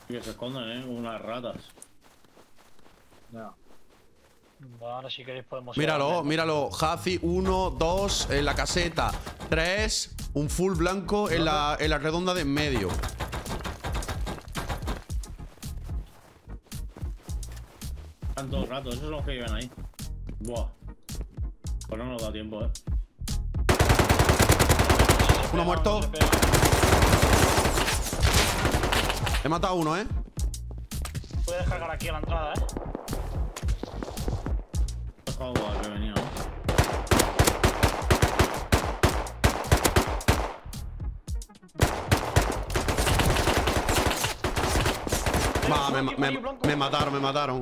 Que se esconden, como unas ratas. Ya. Ahora si queréis podemos... Míralo, míralo. Hazi, 1, 2 en la caseta. 3, un full blanco en la redonda de en medio. Están todo el rato, esos son los que viven ahí. Buah. Pues no nos da tiempo, Uno muerto. He matado a uno, Puedes descargar aquí a la entrada, Dejado al que venía, ¿no? Va, me mataron.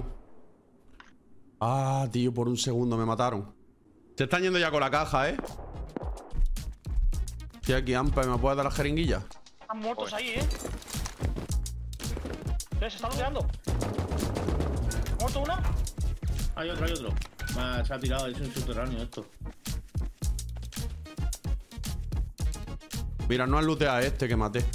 Ah, tío, por un segundo me mataron. Se están yendo ya con la caja, Estoy aquí, Ampa, ¿me puedes dar la jeringuilla? Están muertos ahí, Se están looteando. ¿Muerto uno? Hay otro, se ha tirado, es un subterráneo esto. Mira, no han looteado a este que maté.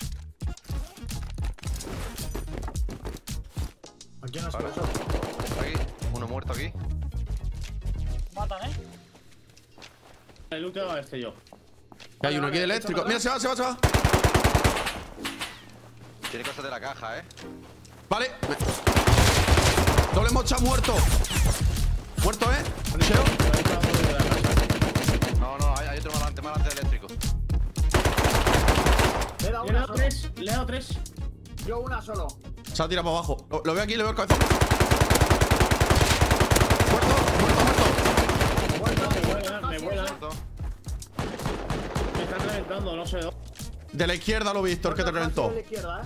Aquí no es Vale. eso. Aquí, uno muerto aquí. Matan, He looteado a este yo. Que hay uno aquí de eléctrico. Mira, se va. Tiene cosas de la caja, Vale. Doble mocha muerto. Muerto, Cheo. No, hay otro más adelante eléctrico. Le he dado Le he una dado solo. 3, le he dado 3. Yo una solo. Se ha tirado para abajo. Lo veo aquí, le veo el cabezón. Muerto. Me vuelan. Muerto. Me están reventando, no sé dónde. De la izquierda lo he visto, el que te reventó. De la izquierda,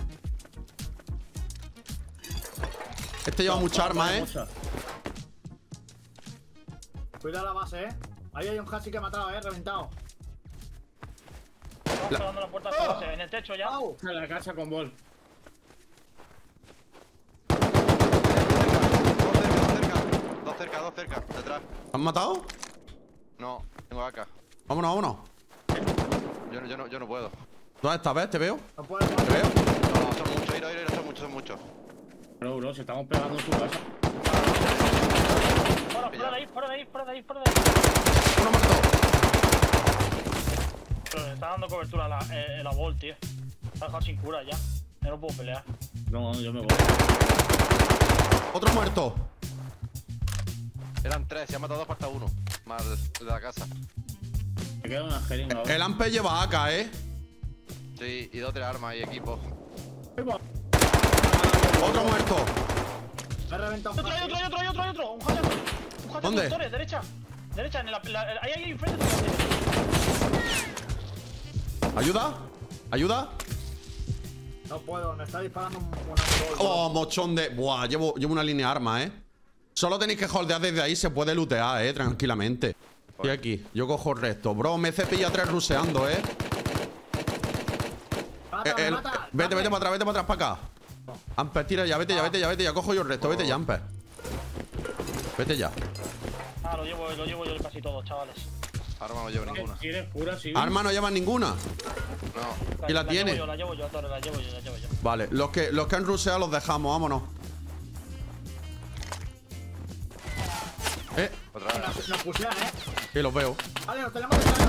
Este lleva mucha arma, Cuida la base, Ahí hay un Hasi que he matado, reventado. Estamos pegando la puerta de la base, en el techo ya. ¡Au! En la casa con bol. Dos cerca, detrás. ¿Han matado? No, tengo AK. Vámonos. Yo no puedo. ¿Dónde estás? ¿Ves? Te veo. No puedo. Te veo. No, son muchos, son muchos. Bro, se estamos pegando en su casa. Fuera de ahí. Uno muerto. Pero le está dando cobertura a la Volt, tío. Está dejado sin cura ya. Ya no puedo pelear. No, yo me voy. Otro muerto. Eran 3, se han matado 2, falta uno. Más de la casa. Me queda una jeringa ahora. El Ampe lleva AK, Sí, y 2 3 armas y equipo. Otro muerto. Me he reventado un Hasi. Hay otro. Un Hasi. ¿Dónde? Torres, derecha, ahí enfrente. ¿Ayuda? No puedo, me está disparando un Oh, mochón de... Buah, llevo una línea de armas, Solo tenéis que holdear desde ahí, se puede lootear, tranquilamente. Estoy aquí, yo cojo el resto. Bro, me cepilla 3 ruseando, Mata. Vete para atrás, para acá. Amper, tira ya, vete ya. Cojo yo el resto, vete ya, Amper. Vete ya. Ah, lo llevo yo casi todo, chavales. Arma no llevo ninguna. ¿Tienes cura, sí? Arma no llevan ninguna. No. ¿Y la tiene? La llevo yo, Torre, la llevo yo. Vale, los que han ruseado los dejamos, vámonos. Otra vez. Nos pusieron, Sí, los veo. Vale, nos tenemos que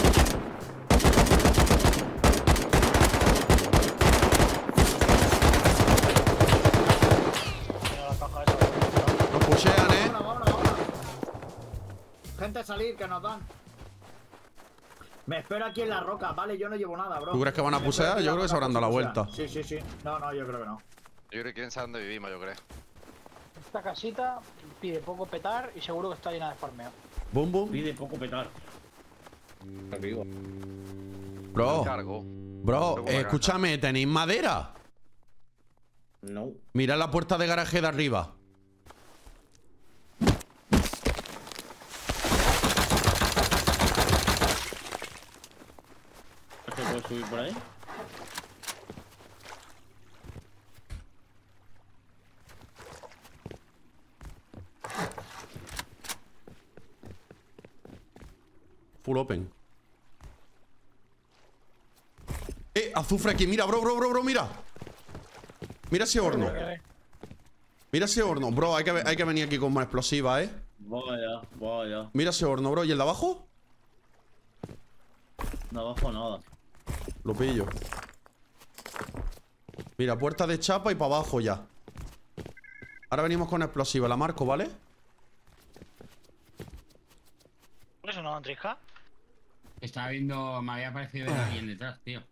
Mira la caja esa. Nos pushean, Vámonos. Gente, salir, que nos dan. Me espero aquí en la roca, vale, yo no llevo nada, bro. ¿Tú crees que van a pusear? Yo creo que se habrán dado la vuelta. Sí. No, yo creo que no. Yo creo que quieren saber dónde vivimos, yo creo. Esta casita pide poco petar y seguro que está llena de farmeo. Boom, boom. Pide poco petar. Arriba. Bro, Cargo. escúchame, ¿tenéis madera? No. Mirad la puerta de garaje de arriba. ¿Se puede subir por ahí? Full open. Azufre aquí, mira, bro, mira. Mira ese horno. Mira ese horno. Bro, hay que venir aquí con más explosiva, ¿eh? Vaya. Mira ese horno, bro. ¿Y el de abajo? No bajo nada. Lo pillo. Mira, puerta de chapa y para abajo ya. Ahora venimos con explosiva. La marco, ¿vale? ¿Por eso no van trisca? Estaba viendo, me había parecido ver a alguien detrás, tío.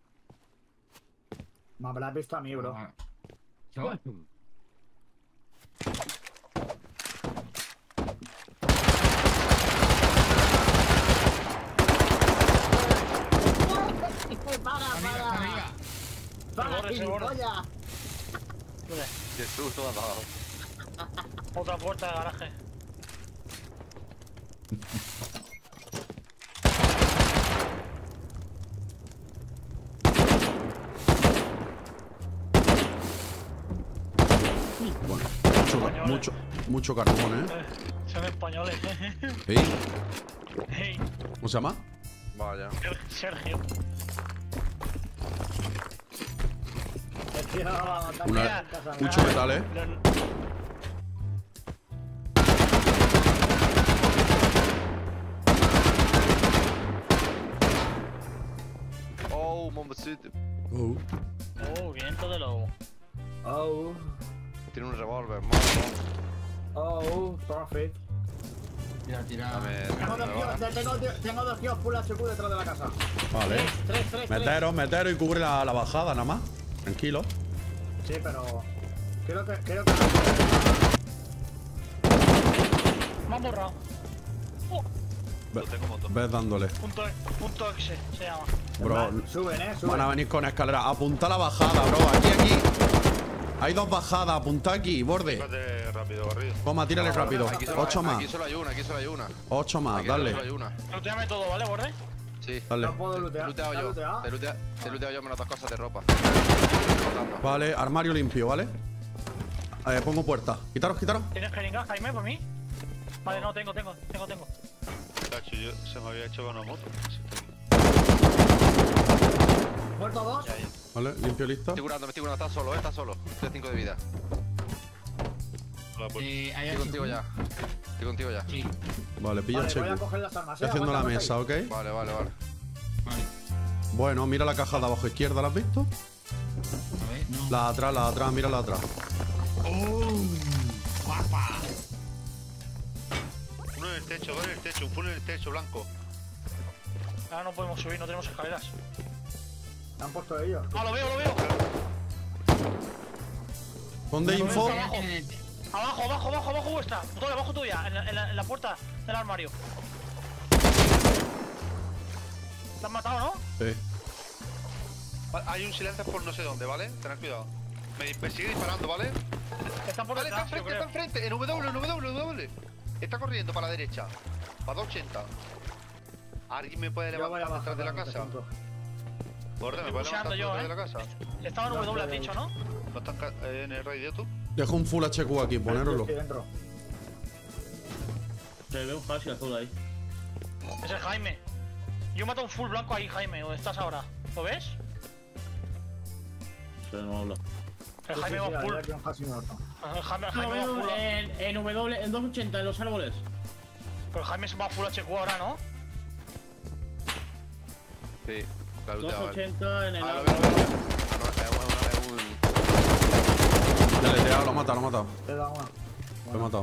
Me habrás visto a mí, bro. ¿Yo? ¡Para! ¡Para, gilipollas! Qué susto me ha dado. Otra puerta de garaje. Bueno, mucho carbón, ¿eh? Son españoles. ¿Sí? Hey, ¿Cómo se llama? Vaya. Sergio. Mucho metal, ¿eh? Oh, bombecito. Viento de lobo. Oh, Tiene un revólver, mano. oh, perfect. Tira. Dame Tengo dos tíos full HQ detrás de la casa. Vale. Tres. Meteros y cubre la bajada nada más. Tranquilo. Sí, pero... Creo que... Me han borrado. Ves dándole. Punto X se llama. Bro, Suben, van a venir con escalera. Apunta la bajada, bro. Aquí. Hay dos bajadas. Apunta aquí, borde. rápido, barrido. Toma, tírale rápido. 8 más. Aquí solo hay una. 8 más, Aquí dale. solo hay una. Looteame todo, ¿vale, borde? Sí. Dale. No puedo Te he lootear. looteado ¿Te has yo. looteado? Te he looteado yo menos dos cosas de ropa. Vale, armario limpio, ¿vale? Pongo puerta. Quitaros. ¿Tienes jeringas, Jaime, por mí? Vale, no, tengo. Cacho, se me había hecho con una moto. ¿Muerto dos? Vale, limpio, listo. Me estoy curando, está solo. Estoy 5 de vida. ¿Hay Estoy contigo ya. Sí. Vale, pilla Vale, voy a checo. coger las armas. Estoy haciendo la Aguanta, mesa, ¿ok? Vale. Vale. Bueno, mira la caja de abajo izquierda, ¿la has visto? A ver, no. La de atrás, mira la de atrás. ¡Guapa! Uno en el techo, dos en el techo, un full en el techo, blanco. Ahora no podemos subir, no tenemos escaleras. ¿Te han puesto ellos? Ah, lo veo. ¿Dónde info? Abajo vuestra. Todo abajo tuya, en la puerta del armario. ¿Te han matado, no? Sí. Vale, hay un silencio por no sé dónde, ¿vale? Tened cuidado. Me sigue disparando, ¿vale? Están por Vale, está detrás, yo enfrente, creo. en W. Está corriendo para la derecha. Para 280. ¿Alguien me puede Yo voy a levantar bajar detrás de la de casa? punto. Borde, ¿me Estoy puede levantar pusheando yo, detrás de la casa? Estaba en W, has dicho, ¿no? ¿No están en el radio tú? Dejo un full HQ aquí, ponéroslo. Estoy dentro. Se ve un hasi azul ahí. Es el Jaime. Yo mato un full blanco ahí, Jaime. ¿Dónde estás ahora? ¿Lo ves? Se no habla. El Sí, Jaime sí, va full. aquí un Hasi muerto. El Jaime Lo va veo full. en W, en 280, en los árboles. Pero el Jaime se va full HQ ahora, ¿no? Sí. La he looteado, vale. 280 en el Lo árbol. veo. Es un... Deleteado, lo he matado. Te da una. Lo he matado.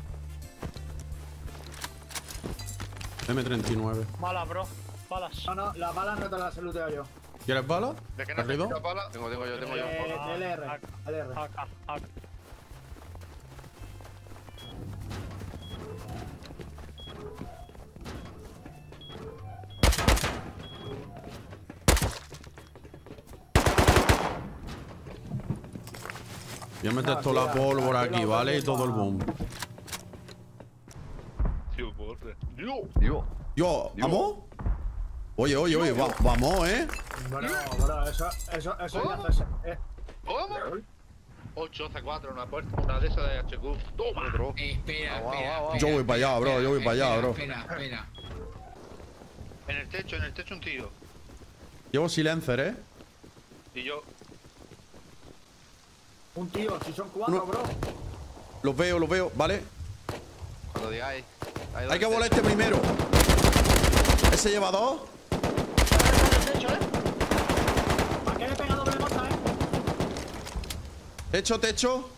M39. Balas, bro. Balas. No, las balas no te las he looteado yo. ¿Quieres bala? ¿De qué ¿Perdido? necesitas bala? Tengo yo. LR. AK. Voy a meter toda la pólvora aquí, ¿vale? Y todo el boom. Tío, borde. ¡Dios! Yo, ¿vamos? Oye, vamos, ¿eh? Bueno, bro, eso ya hace... ¿Cómo? 8, C4, una de esas de HQ. ¡Toma! Otro. Espera. Yo voy para allá, bro, yo voy para allá, bro. Espera. En el techo un tío. Llevo silencer, ¿eh? Y yo. Un tío, si son 4, No. bro. Los veo, ¿vale? Cuando digáis. Hay que volar este primero. Ese lleva 2. ¿Para qué le he pegado doble mota, Techo.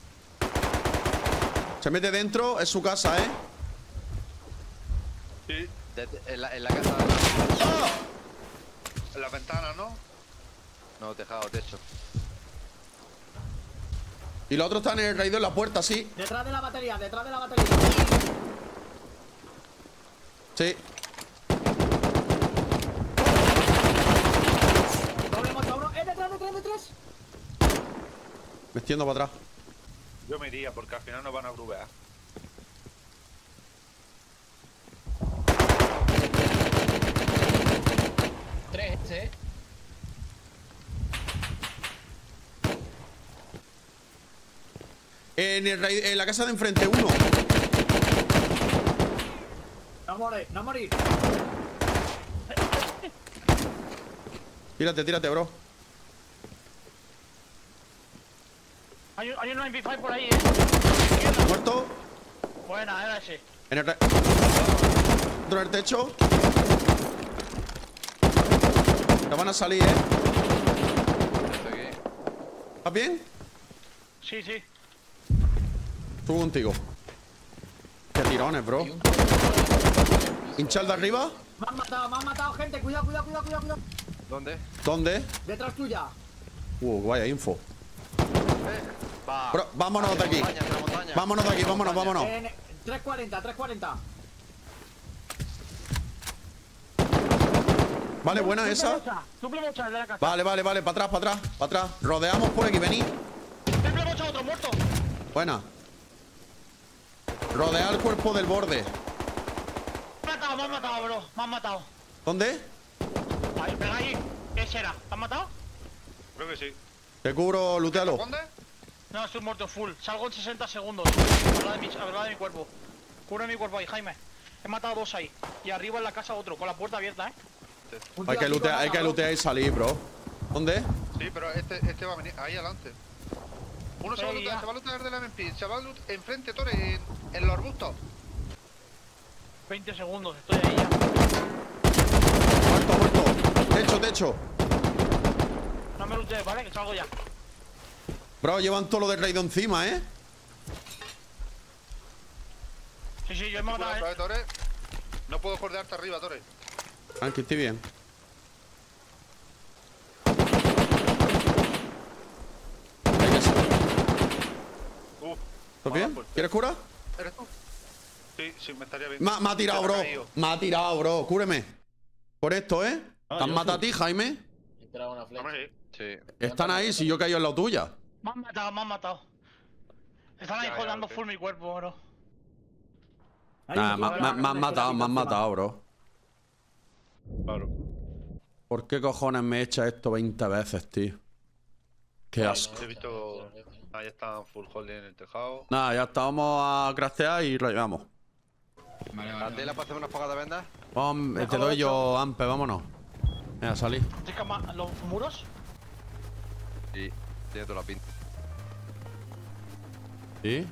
Se mete dentro, es su casa, ¿eh? Sí. En la casa. ¡Ah! En las ventanas, ¿no? No, tejado, techo. Y los otros están en el raído en la puerta, sí. Detrás de la batería. Sí. Doble mota, bro. Detrás. Me extiendo para atrás. Yo me iría porque al final nos van a grubear. Tres, ¿eh? En la casa de enfrente, uno. No morir. Tírate, bro. Hay un MP5 por ahí, Muerto. Buena, era ese. En el otro en el techo. Te van a salir, ¿eh? Estoy aquí. ¿Estás bien? Sí. Subo contigo. Qué tirones, bro. Hinchar de arriba. Me han matado, gente. Cuidado. ¿Dónde? ¿Dónde? Detrás tuya. Vaya info. Va. Bro, vámonos de aquí. Hacia la montaña. Vámonos de aquí, vámonos. En 340. Vale, buena esa. Triple mocha, el de la casa. Vale, para atrás. Rodeamos por aquí, vení. Triple mocha, otro muerto. Buena. Rodea el cuerpo del borde. Me han matado, bro. Me han matado. ¿Dónde? Ahí, pega ahí. ¿Qué será? ¿Te han matado? Creo que sí. Te cubro, lutealo. ¿Dónde? No, estoy muerto full. Salgo en 60 segundos. Habla de mi cuerpo. Cubre mi cuerpo ahí, Jaime. He matado 2 ahí. Y arriba en la casa otro, con la puerta abierta, ¿eh? Hay que lootear y salir, bro. ¿Dónde? Sí, pero este va a venir ahí adelante. Uno se va a Ey, lootear, ya. se va a lootear del MP. Se va a lootear enfrente, Tore, en los arbustos. 20 segundos, estoy ahí ya. Muerto. Techo. No me lootees, ¿vale? Que salgo ya. Bro, llevan todo lo del raid encima, ¿eh? Sí, yo he matado, Otra vez, Tore. No puedo cordearte arriba, Tore. Tranqui, estoy bien. ¿Estás bien? ¿Quieres cura? ¿Eres tú? Sí, me estaría bien. Me ha tirado, bro. Me ha tirado, bro. Cúreme. Por esto, ¿eh? ¿Te han matado a ti, Jaime? Hombre, Sí. Están ahí, si yo he caído en la tuya. Me han matado. Están ahí Ya, jodando ok. full mi cuerpo, bro. Nah, me han matado, bro. Claro. ¿Por qué cojones me echa esto 20 veces, tío? Qué asco. He visto. Ahí están full holding en el tejado. Nada, ya está, vamos a craftear y vamos. Vale. ¿Atela para hacer unas pocadas de vendas? Vamos, te doy yo, Ampe, vámonos. Venga, salí. ¿Los muros? Sí, tiene toda la pinta. ¿Sí?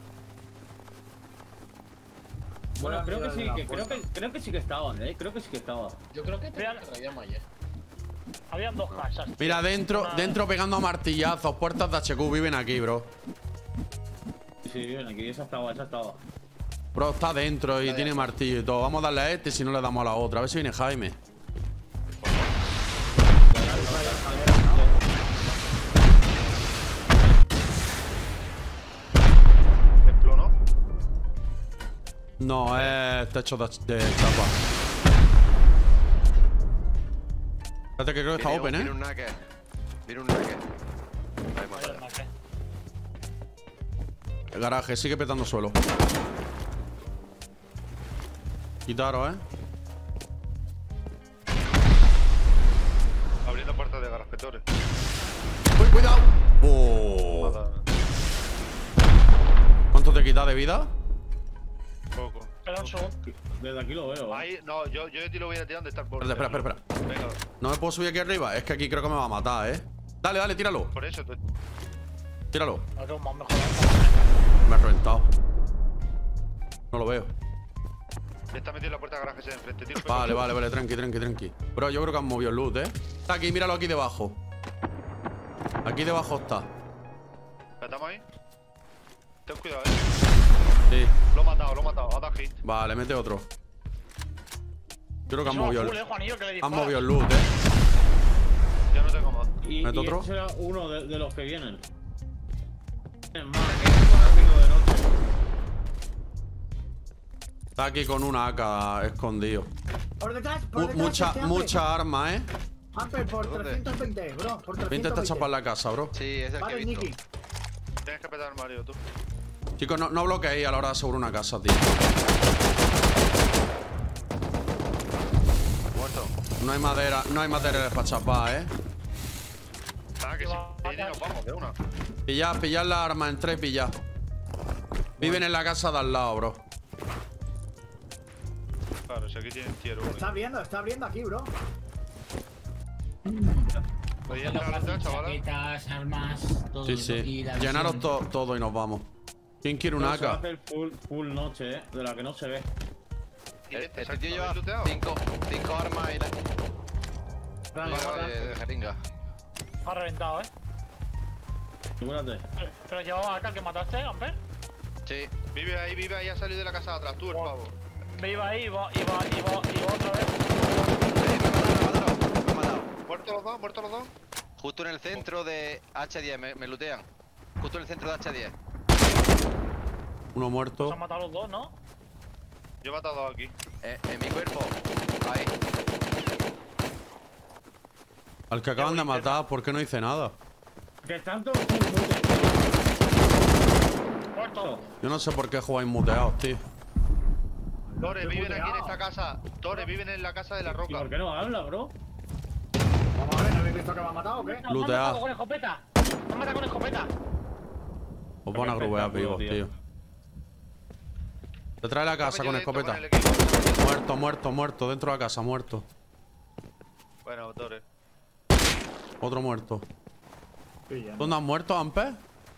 Bueno, creo que sí que estaban, creo que sí que estaba. Yo creo que te Vean. traíamos ayer. Habían 2 casas. tío. Mira, dentro pegando a martillazos. Puertas de HQ, viven aquí, bro. Sí, bien, aquí esa estaba. Bro, está dentro y tiene martillo y todo. Vamos a darle a este si no le damos a la otra. A ver si viene Jaime. Templo, ¿no? No, es techo de chapa. Espérate que creo que está open, Viene ¿eh? un nugget. Viene un nugget. Ahí Ahí mata. los marqué. El garaje sigue petando suelo. Quitaros, ¿eh? Abriendo puertas de garajetores. ¡Uy, cuidado! Oh. ¿Cuánto te quita de vida? Poco. Espera un segundo. Desde aquí lo veo. Ahí, no, yo de ti lo voy a tirar donde está el borde. Espera. Venga, No me puedo subir aquí arriba. Es que aquí creo que me va a matar, ¿eh? Dale, tíralo. por eso. Tíralo. No tengo más mejor. Me ha reventado. No lo veo. Está metido en la puerta de garaje ese de enfrente, tío. Vale, tranqui. Bro, yo creo que han movido el loot, Está aquí, míralo aquí debajo. Aquí debajo está. ¿Estamos ahí? Ten cuidado, Sí. Lo he matado, ha dado hit. Vale, mete otro. Yo creo que han Eso va movido full, el... Juanillo, que le Han dispara. movido el loot, Ya no tengo más. Y ¿Meto otro? ese era uno de los que vienen. Es más, que es un amigo de noche. Está aquí con una AK escondido. Por detrás, por detrás. Mucha arma, Amper, por ¿Dónde? 320, bro. Por 320. Intenta chapar la casa, bro. Sí, es el que he Vale, visto. Nicky. Tienes que petar el Mario, tú. Chicos, no bloqueéis a la hora de asegurar una casa, tío. Muerto. No hay materiales para chapar, Ah, que sí. Y nos vamos, de una. Pillad la arma, entré, pillad. Viven en la casa de al lado, bro. Claro, si aquí tienen tier 1. Está abriendo aquí, bro. Podéis entrar a la entrada, chavales. Chaquetas, armas, todo. Sí, y sí. la Llenaros visión. todo y nos vamos. ¿Quién quiere una Se va a AK? hacer full noche, de la que no se ve. Este tío lleva 5 armas y de jeringa. Ha reventado, Figúrate. Pero llevaba acá el que mataste, Amper. Sí. Vive ahí, ha salido de la casa de atrás, tú el pavo. Me iba ahí, iba otra vez. Me ha matado. Muertos los dos. Justo en el centro de H10, me lootean. Justo en el centro de H10. Uno Se muerto. han matado los dos, ¿no? Yo he matado a dos aquí. En mi cuerpo. Ahí. Al que acaban de matar, ¿por qué no hice nada? Que están todos full noche. Muerto. Yo no sé por qué jugáis muteados, tío. Torres, Estoy viven aquí en muteado. esta casa. Torres, viven en la casa de la ¿Y roca. por qué no habla, bro? Vamos a ver, ¿no habéis visto que me ha matado o qué? Me han Looteado. matado con escopeta. Me han matado con escopeta. Os van a grubear vivos, tío. Te trae la casa con escopeta. Muerto. Dentro de la casa, muerto. Bueno, Torres. Otro muerto. Sí, ya. ¿Dónde han muerto, Ampe?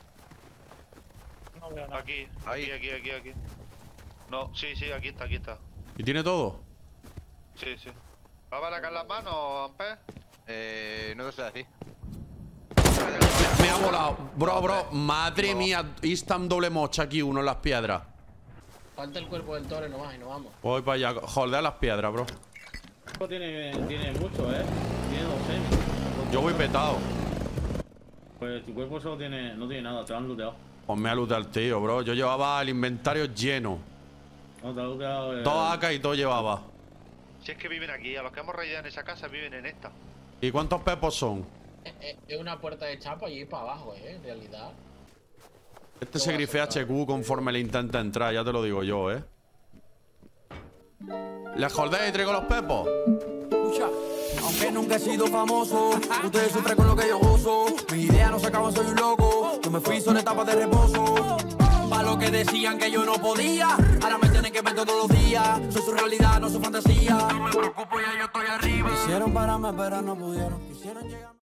No veo nada. Aquí. Ahí. Aquí. No, sí, aquí está. ¿Y tiene todo? Sí. ¿Va a balacar las manos, Amper? No te sé decir. Me ha volado. Bro. Madre mía. Instant doble mocha aquí, uno en las piedras. Falta el cuerpo del toro nomás y nos vamos. Voy para allá. Holdea las piedras, bro. Esto tiene mucho, Tiene 200. Yo voy petado. Pues tu cuerpo solo tiene, no tiene nada, te lo han looteado. Pues me ha looteado el tío, bro. Yo llevaba el inventario lleno. No, te lo han looteado. Todo AK y todo llevaba. Si es que viven aquí, a los que hemos raidado en esa casa viven en esta. ¿Y cuántos pepos son? Es una puerta de chapa y ir para abajo, en realidad. Este se grifea HQ conforme le intenta entrar, ya te lo digo yo, ¿Le holdea y traigo los pepos? Escucha, aunque nunca he sido famoso, ustedes sufren con lo que yo gozo. Mis ideas no se acaban, soy un loco. Yo me fui, son etapas de reposo. Pa' lo que decían que yo no podía, ahora me tienen que ver todos los días. Soy su realidad, no su fantasía. No me preocupo, ya yo estoy arriba. Quisieron pararme, pero no pudieron. Quisieron llegar.